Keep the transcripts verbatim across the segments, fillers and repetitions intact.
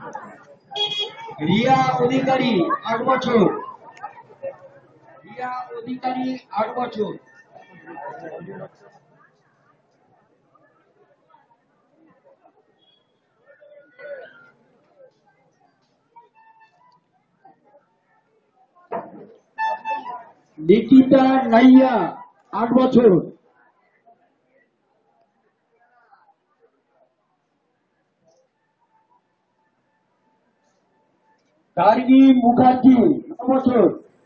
রিয়া অধিকারী আট বছর। রিয়া অধিকারী আট বছর। নিকিতা নাইয়া আট বছর। গার্গী মুখার্জি ন বছর।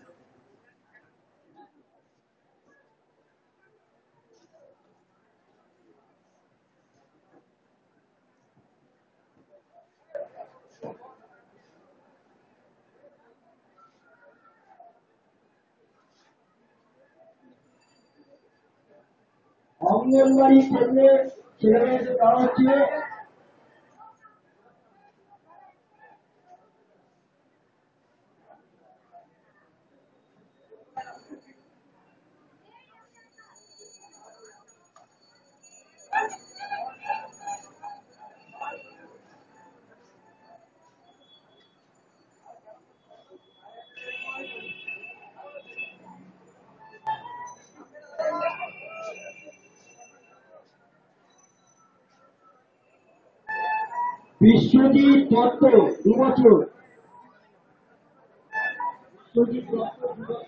অঙ্গনবাড়ি কেন্দ্রে ছেলেমেয়েদের দেওয়া হচ্ছে বিশ্বজিৎ দত্ত দু বছর। বিশ্বজিৎ দত্ত দু বছর।